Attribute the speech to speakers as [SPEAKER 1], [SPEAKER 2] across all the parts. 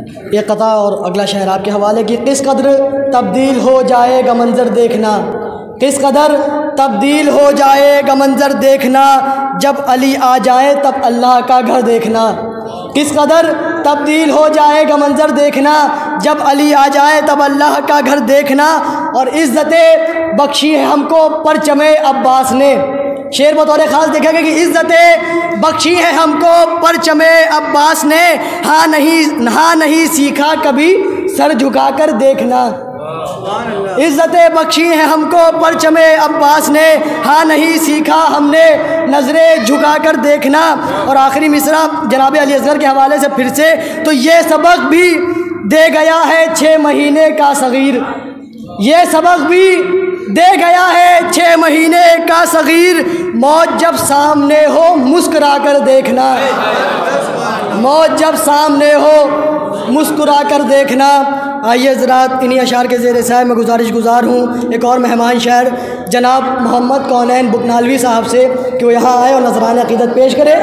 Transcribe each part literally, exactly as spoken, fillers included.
[SPEAKER 1] एक कथा और अगला शहर आपके हवाले की। किस कदर तब्दील हो जाएगा मंजर देखना, किस कदर तब्दील हो जाएगा मंजर देखना, जब अली आ जाए तब अल्लाह का घर देखना। किस कदर तब्दील हो जाएगा मंजर देखना, जब अली आ जाए तब अल्लाह का घर देखना। और इज़्ज़तें बख्शी है हमको परचमे अब्बास ने, शेर बतौर ख़ास देखा गया कि इज़्ज़तें बख्शी है हमको परचमे अब्बास ने, हाँ नहीं हाँ नहीं सीखा कभी सर झुकाकर देखना। इज़्ज़तें बख्शी हैं हमको परचमे अब्बास ने, हाँ नहीं सीखा हमने नज़रें झुकाकर देखना। और आखिरी मिसरा जनाब अली असगर के हवाले से फिर से, तो ये सबक भी दे गया है छः महीने का सग़ीर, ये सबक भी दे गया है छः महीने का सग़ीर, मौत जब सामने हो मुस्कुरा कर देखना, मौत जब सामने हो मुस्कुरा कर देखना। आइए ज़रा इन्हीं अशार के ज़ेर साहब मैं गुजारिश गुजार हूँ एक और मेहमान शहर जनाब मोहम्मद कौनैन बुकनालवी साहब से कि वो यहाँ आए और नज़रान अक़ीदत पेश करें।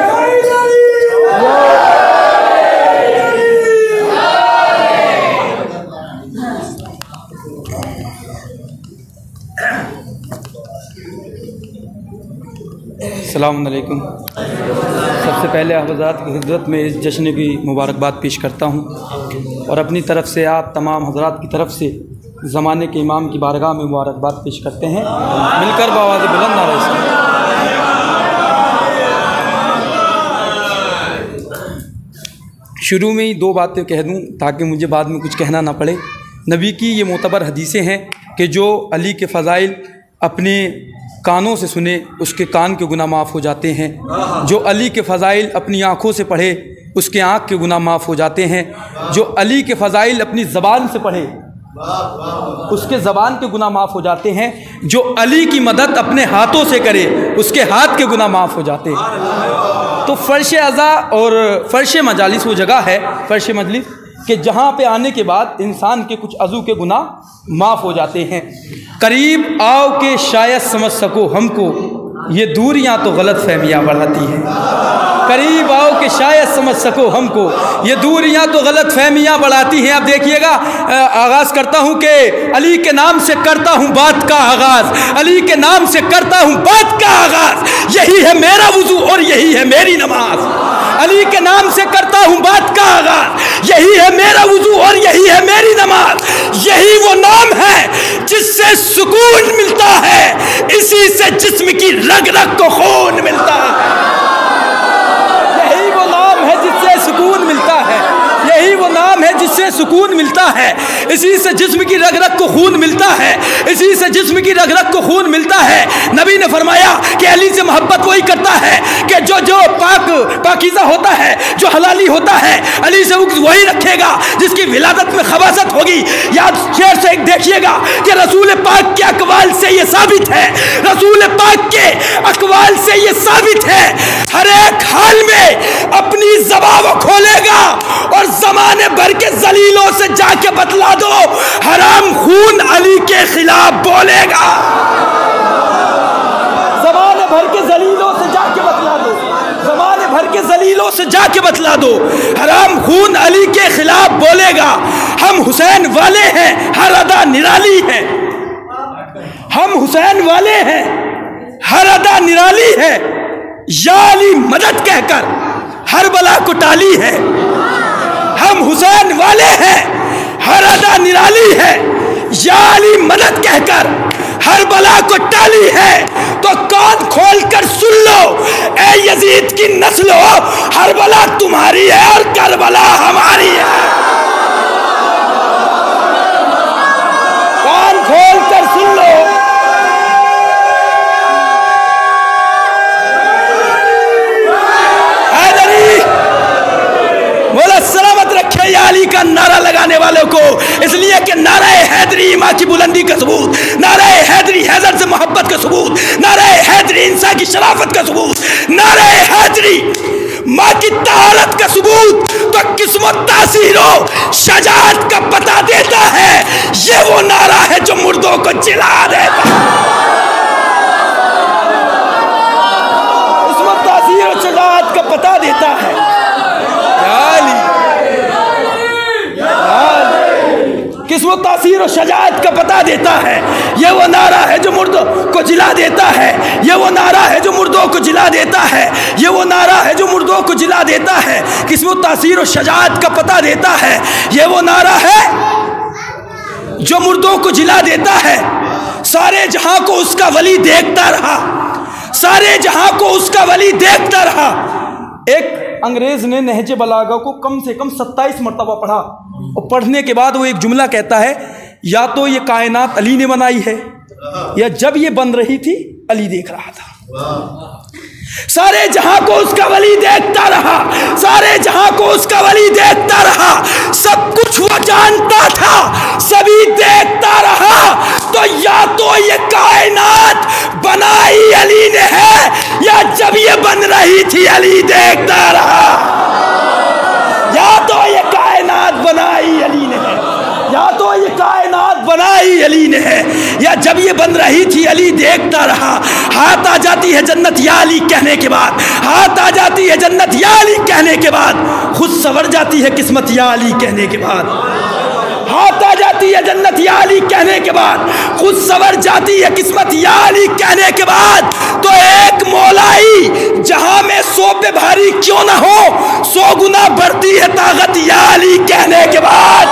[SPEAKER 2] अस्सलामु अलैकुम। सबसे पहले हज़रात की खिदमत में इस जश्न की मुबारकबाद पेश करता हूँ और अपनी तरफ़ से आप तमाम हज़रात की तरफ़ से ज़माने के इमाम की बारगाह में मुबारकबाद पेश करते हैं। मिलकर बावाज़ बुलंद नारे से शुरू में ही दो बातें कह दूँ ताकि मुझे बाद में कुछ कहना ना पड़े। नबी की ये मोतबर हदीसें हैं कि जो अली के फ़ज़ाइल अपने कानों से सुने उसके कान के गुनाह माफ़ हो जाते हैं, जो अली के फ़ज़ाइल अपनी आँखों से पढ़े उसके आँख के गुनाह माफ़ हो जाते हैं, जो अली के फ़ज़ाइल अपनी ज़बान से पढ़े उसके ज़बान के गुनाह माफ़ हो जाते हैं, जो अली की मदद अपने हाथों से करे उसके हाथ के गुनाह माफ़ हो जाते हैं। तो फ़र्श अज़ा और फ़र्श मजालिस वो जगह है, फ़र्श मजलिस कि जहाँ पे आने के बाद इंसान के कुछ अज़ू के गुनाह माफ़ हो जाते हैं। करीब आओ के शायद समझ सको हमको, ये दूरियां तो गलत फहमियाँ बढ़ाती हैं। करीब आओ के शायद समझ सको हमको, ये दूरियां तो गलत फहमियाँ बढ़ाती हैं। अब देखिएगा, आगाज़ करता हूँ कि अली के नाम से करता हूँ बात का आगाज़, अली के नाम से करता हूँ बात का आगाज़, यही है मेरा वुज़ू और यही है मेरी नमाज। अली के नाम से करता हूँ बात का आगाज़, यही है मेरा वुज़ू और यही है मेरी नमाज। यही वो नाम है जिससे सुकून मिलता है, इसी से जिस्म की रग रग को खून मिलता है। यही वो नाम है जिससे सुकून मिलता है, यही वो नाम है जिससे सुकून मिलता है, इसी से जिस्म की रग रग को खून मिलता है, इसी से जिस्म की रग रग को खून मिलता है। नबी ने फरमाया कि अली से मोहब्बत वही करता है कि जो जो पाक पाकीज़ा होता है, जो हलाली होता है, अली से वही रखेगा जिसकी विलादत में खबासत होगी। याद शेर से एक देखिएगा कि रसूल पाक के अकवाल से ये साबित है, रसूल पाक के अकवाल से ये साबित है, हर एक हाल में अपनी ज़बान वो खोलेगा और ज़माने भर के जलीलों से जाके बतला दो, हराम खून अली के खिलाफ बोलेगा। ज़माने भर के जलीलों से जाके बतला दो, ज़माने भर के जलीलों से जाके बतला दो, हराम खून अली के खिलाफ बोलेगा। हम हुसैन वाले हैं, हर अदा निराली है, हम हुसैन वाले हैं, हर अदा निराली है, या अली मदद कहकर हर बला को टाली है। हम हुसैन वाले हैं, हर अदा निराली है, या अली मदद कहकर हर बला को टाली है। तो कान खोल कर सुन लो ए यजीद की नस्लो, हर बला तुम्हारी है और करबला हमारी है। कान खोल कर सुन लो, अली का नारा लगाने वालों को, इसलिए कि नारा हैदरी माँ की बुलंदी का सबूत, नारा हैदरी हैदर से मोहब्बत का सबूत, नारा हैदरी इंसान की शराफत का सबूत, नारा हैदरी माँ की तहारत का सबूत, तो किस्मत तासीरों शजाअत का पता देता है। ये वो नारा है जो मुर्दों को जिला देता है। किस्मत तासीरों शजाअत का पता देता है। किस्म तासीर और शजाअत का पता देता है। ये वो नारा है जो मुर्दों को जिला देता है। ये वो नारा है जो मुर्दों को जिला देता है। ये वो नारा है जो मुर्दों को जिला देता है। किस्म तासीर और शजाअत का पता देता है। ये वो नारा है जो मुर्दों को जिला देता है। सारे जहां को उसका वली देखता रहा, सारे जहां को उसका वली देखता रहा। एक अंग्रेज ने नहज बलागा को कम से कम सत्ताईस मरतबा पढ़ा और पढ़ने के बाद वो एक जुमला कहता है, या तो ये कायनात अली ने बनाई है या जब ये बन रही थी अली देख रहा था। सारे जहां को उसका वली देखता रहा, सारे जहां को उसका वली देखता रहा। सब कुछ वो जानता था, सभी देखता रहा। तो या तो ये कायनात बनाई अली ने है या जब ये बन रही थी अली देखता रहा। या तो ये कायनात बनाई अली ने है, या तो ये कायनात बनाई अली ने है, या जब ये बन रही थी अली देखता रहा। हाथ आ जाती है जन्नत या अली कहने के बाद, हाथ आ जाती है जन्नत या अली कहने के बाद, खुद सवर जाती है किस्मत या अली कहने के बाद। हाथ आ जाती है जन्नत या अली कहने के बाद, खुद सवर जाती है किस्मत या अली कहने के बाद। तो एक मौलाई जहां में सौ पे भारी क्यों ना हो, सौ गुना बढ़ती है ताकत या अली कहने के बाद।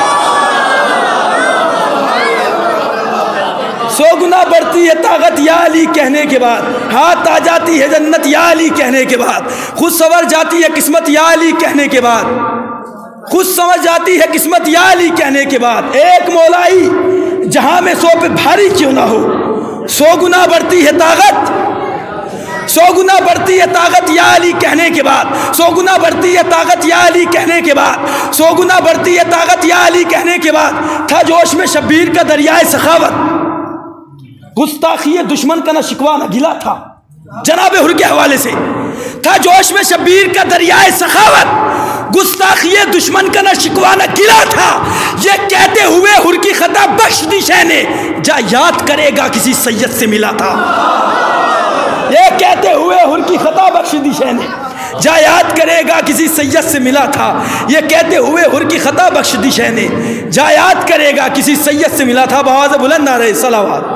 [SPEAKER 2] सौ गुना बढ़ती है ताकत या अली कहने के बाद। हाथ आ जाती है जन्नत या अली कहने के बाद, खुद सवर जाती है किस्मत या अली कहने के बाद, खुद समझ जाती है किस्मत या अली कहने के बाद। एक मौलाई जहां में सौ पे भारी क्यों ना हो, सौ गुना बढ़ती है ताकत, सौ गुना बढ़ती है ताकत या अली कहने के बाद, सौ गुना बढ़ती है ताकत या अली कहने के बाद, सौ गुना बढ़ती है ताकत या अली कहने के बाद। था जोश में शब्बीर का दरियाए सखावत, गुस्ताखी दुश्मन का न शिकवा न गिला था। जनाबे हुर के हवाले से था जोश में शब्बीर का दरियाए सखावत, गुस्ताखी दुश्मन का न शिकवा न गिला था। ये कहते हुए हुर की खता बख्श दी शह ने, जा याद करेगा किसी सैयद से मिला था। ये कहते हुए हुर की खता बख्श दी शह ने, जा याद करेगा किसी सैयद से मिला था। ये कहते हुए हुर की खता बख्श दी शह ने, जा याद करेगा किसी सैयद से मिला था। बआवाज़ बुलंद नारे सलावत।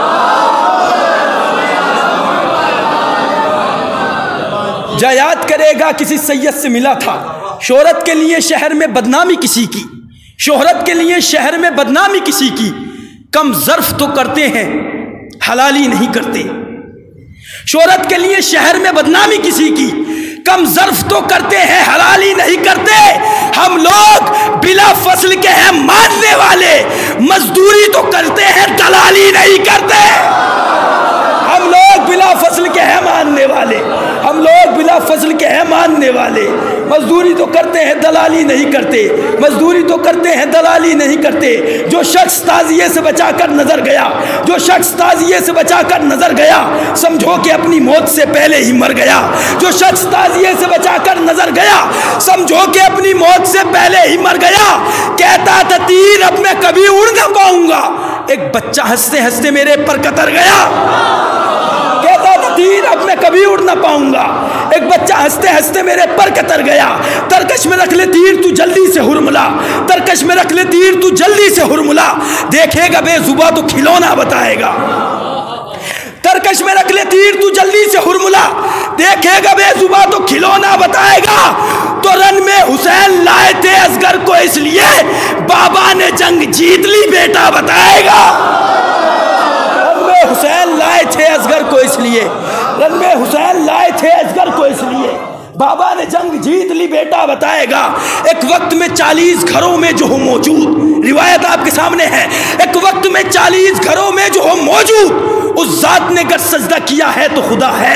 [SPEAKER 2] जा याद करेगा किसी सैयद से मिला था। शोहरत के लिए शहर में बदनामी किसी की, शोहरत के लिए शहर में बदनामी किसी की, कम ज़र्फ तो करते हैं हलाली नहीं करते। शोहरत के लिए शहर में बदनामी किसी की, कम ज़र्फ तो करते हैं हलाली नहीं करते। हम लोग बिला फसल के हैं मानने वाले, मजदूरी तो करते हैं दलाली नहीं करते। हम लोग बिला फसल के हैं मानने वाले, हम लोग बिला फसल के हैं मानने वाले, मजदूरी तो करते हैं दलाली नहीं करते, मजदूरी तो करते हैं दलाली नहीं करते। जो शख्स ताजिए से बचाकर नजर गया, जो शख्स ताजिए से बचाकर नजर गया, समझो कि अपनी मौत से पहले ही मर गया। जो शख्स ताजिए से बचाकर नजर गया, समझो कि अपनी मौत से पहले ही मर गया। कहता था तीर अब मैं कभी उड़ ना पाऊंगा, एक बच्चा हंसते हंसते मेरे पर कतर गया। कहता था तीर अब मैं कभी उड़ ना पाऊंगा, एक बच्चा हंसते हंसते मेरे पर कतर गया। तरकश में रख ले तीर तू जल्दी से हुरमुला, तरकश में रख ले तीर तू जल्दी से हुरमुला, देखेगा बेजुबा तो खिलौना बताएगा। तरकश में रख ले तीर तू जल्दी से हुरमुला, देखेगा बेजुबा तो खिलौना बताएगा। तो रन में हुसैन लाए थे असगर को इसलिए, बाबा ने जंग जीत ली बेटा बताएगा। रन में हुसैन लाए थे असगर को इसलिए, रन में हुसैन लाए थे असगर को इसलिए, बाबा ने जंग जीत ली बेटा बताएगा। एक वक्त में चालीस घरों में जो हो मौजूद, रिवायत आपके सामने है, एक वक्त में चालीस घरों में जो हो मौजूद, उस जात ने अगर सजदा किया है तो खुदा है।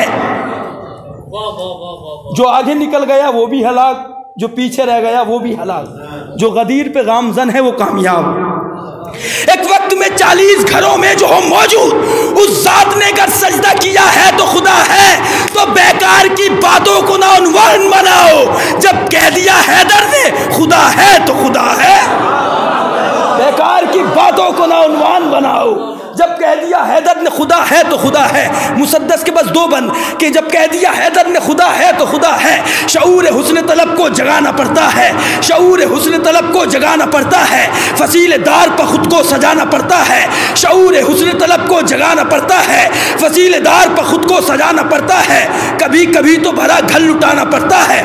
[SPEAKER 2] जो आगे निकल गया वो भी हलाक, जो पीछे रह गया वो भी हलाक, जो गदीर पे गामजन है वो कामयाब। एक वक्त में चालीस घरों में जो हो मौजूद, उस जात ने अगर सजदा किया है तो खुदा है। तो बेकार की बातों को ना उन्वान बनाओ, जब कह दिया हैदर ने खुदा है तो खुदा है। बेकार की बातों को ना उन्वान बनाओ, जब जब कह दिया हैदर ने खुदा है तो खुदा है, मुसद्दस के बस दो बंद कि जब कह दिया हैदर ने खुदा है तो खुदा है, शऊर हुस्न तलब को जगाना पड़ता है, शऊर हुस्न तलब को जगाना पड़ता है, फसीले दार पर खुद को सजाना पड़ता है, शऊर हुस्न तलब को जगाना पड़ता है, फसीले दार पर खुद को सजाना पड़ता है, कभी कभी तो भरा घर लुटाना पड़ता है,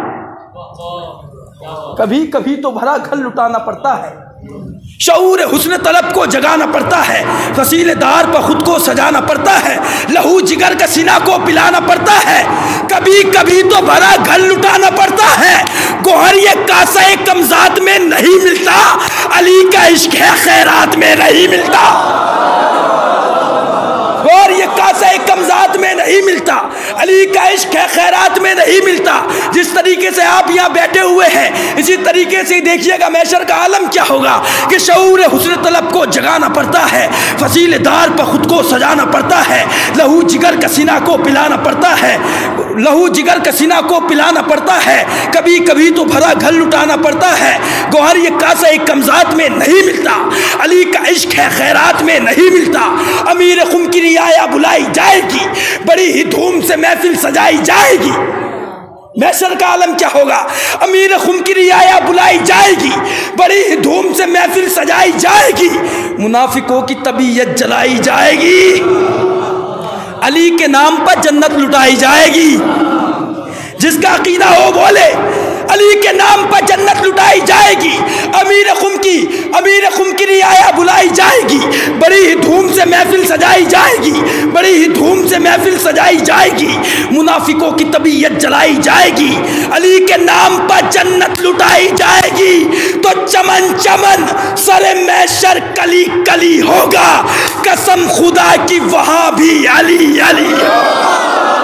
[SPEAKER 2] कभी कभी तो भरा घर लुटाना पड़ता है, शऊर हुस्न तलब को जगाना पड़ता है, फसीले दार पर खुद को सजाना पड़ता है, लहू जिगर का सीना को पिलाना पड़ता है, कभी कभी तो भरा घर लुटाना पड़ता है, गोहर ये कासा एक कमजात में नहीं मिलता, अली का इश्क है खैरात में नहीं मिलता, और ये कासा एक कमजात में नहीं मिलता, अली का इश्क है खैरात में नहीं मिलता। जिस तरीके से आप यहाँ बैठे हुए हैं इसी तरीके से देखिएगा मैशर का आलम क्या होगा कि शऊर हुस्न तलब को जगाना पड़ता है, फसीले दार पर खुद को सजाना पड़ता है, लहू जिगर का सीना को पिलाना पड़ता है, लहू जिगर का सीना को पिलाना पड़ता है, कभी कभी तो भरा घर लुटाना पड़ता है, गोहर ये कासा एक कमजात में नहीं मिलता, अली का इश्क है खैरात में नहीं मिलता, अमीर खुम की रियाया बुलाई जाएगी, बड़ी ही धूम से महफिल सजाई जाएगी। मैशर का आलम क्या होगा, अमीर खुम की रियाया बुलाई जाएगी, बड़ी ही धूम से महफिल सजाई जाएगी, मुनाफिकों की तबीयत जलाई जाएगी, अली के नाम पर जन्नत लुटाई जाएगी। जिसका अकीदा हो बोले अली के नाम पर जन्नत लुटाई जाएगी, अमीर खुम की अमीर खुम की रियाया बुलाई जाएगी, बड़ी ही धूम से महफिल सजाई जाएगी, बड़ी ही धूम से महफिल सजाई जाएगी, मुनाफिकों की तबीयत जलाई जाएगी, अली के नाम पर जन्नत लुटाई जाएगी, तो चमन चमन सरे मैशर कली कली होगा, कसम खुदा की वहां भी अली अली होगा।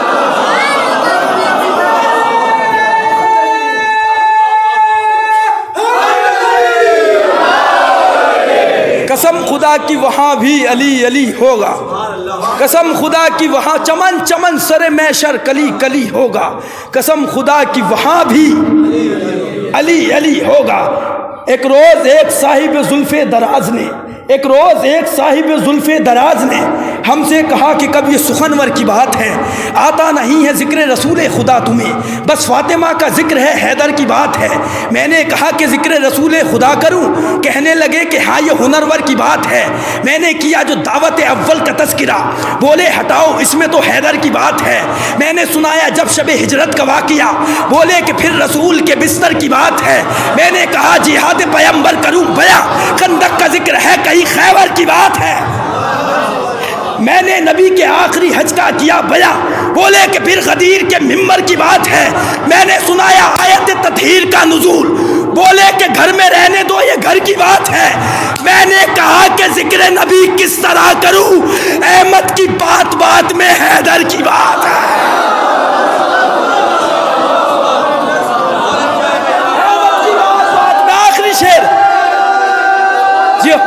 [SPEAKER 2] कसम खुदा की वहाँ भी अली अली होगा, कसम खुदा की वहाँ चमन चमन सरे मैशर कली कली होगा, कसम खुदा की वहाँ भी अली अली होगा। एक रोज़ एक साहिब जुल्फ़े दराज ने एक रोज़ एक साहिब जुल्फ़े दराज ने हमसे कहा कि कब ये सुखनवर की बात है, आता नहीं है ज़िक्र रसूल खुदा तुम्हें, बस फातिमा का ज़िक्र है, हैदर की बात है। मैंने कहा कि ज़िक्र रसूल खुदा करूं, कहने लगे कि हाँ ये हुनरवर की बात है। मैंने किया जो दावत अव्वल का तज़किरा, बोले हटाओ इसमें तो हैदर की बात है। मैंने सुनाया जब शब हिजरत का वाक़िया, बोले कि फिर रसूल के बिस्तर की बात है। मैंने कहा जिहाद पैगंबर करूं बया, खंदक का जिक्र है कहीं खैबर की बात है। मैंने नबी के आखिरी हज का किया बया, बोले कि फिर गदीर के मिंबर की बात है। मैंने सुनाया आयत ततहीर का नुज़ूल, बोले कि घर में रहने दो ये घर की बात है। मैंने कहा कि जिक्र नबी किस तरह करूं, अहमद की बात बात में हैदर की बात है। अहमद की बात बात में आखिरी शेर जी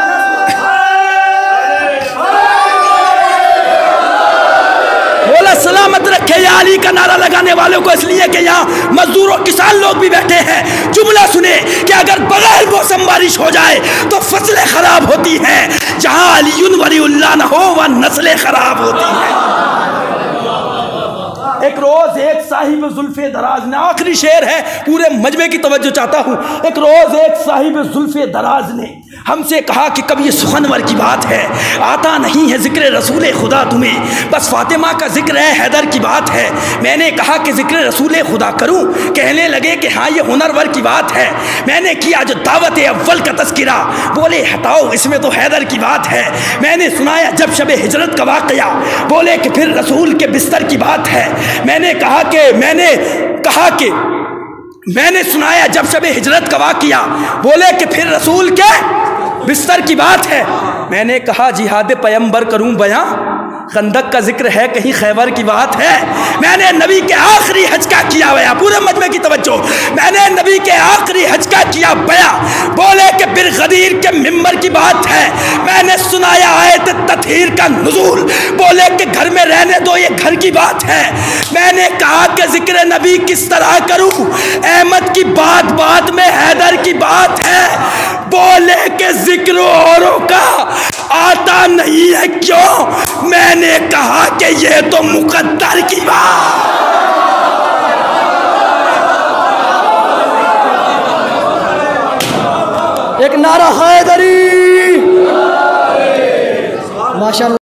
[SPEAKER 2] सलामत रखे या अली का नारा लगाने वालों को, इसलिए कि यहाँ मजदूर और किसान लोग भी बैठे हैं। जुमला सुने कि अगर बगैर मौसम बारिश हो जाए तो फसलें खराब होती हैं, जहाँ अलीयुन वलीउल्लाह न हो वह नस्लें खराब होती हैं। एक रोज़ एक साहिब जुल्फ़े दराज ने, आखिरी शेर है, पूरे मजमे की तवज्जो चाहता हूँ। एक रोज़ एक साहिब जुल्फ़े दराज ने हमसे कहा कि कब ये सुखनवर की बात है, आता नहीं है ज़िक्र रसूल खुदा तुम्हें, बस फातिमा का ज़िक्र है, हैदर की बात है। मैंने कहा कि ज़िक्र रसूल खुदा करूं, कहने लगे कि हाँ ये हुनरवर की बात है। मैंने किया जो दावत अव्वल का तज़किरा, बोले हटाओ इसमें तो हैदर की बात है। मैंने सुनाया जब शब हिजरत का वाक़या, बोले कि फिर रसूल के बिस्तर की बात है। मैंने कहा कि मैंने कहा कि मैंने सुनाया जब शब हिजरत का वाक़या, बोले कि फिर रसूल के बिस्तर की बात है। मैंने कहा जिहाद पैगंबर करूं बयां, खंदक का जिक्र है कहीं खैबर की बात है। मैंने नबी के आखिरी हज का किया बया, पूरे मजमे की तवज्जो, मैंने नबी के आखिरी हज का किया बया, बोले कि फिर गदीर के मिंबर की बात है। मैंने सुनाया आयत ततहीर का नुज़ूल, बोले कि घर में रहने दो ये घर की बात है। मैंने कहा कि जिक्र नबी किस तरह करूं, अहमद की बात बात में हैदर की बात है। बोले के जिक्र औरों का आता नहीं है क्यों, मैंने कहा कि ये तो मुकद्दर की बात।
[SPEAKER 1] एक नारा हैदरी, माशाअल्लाह।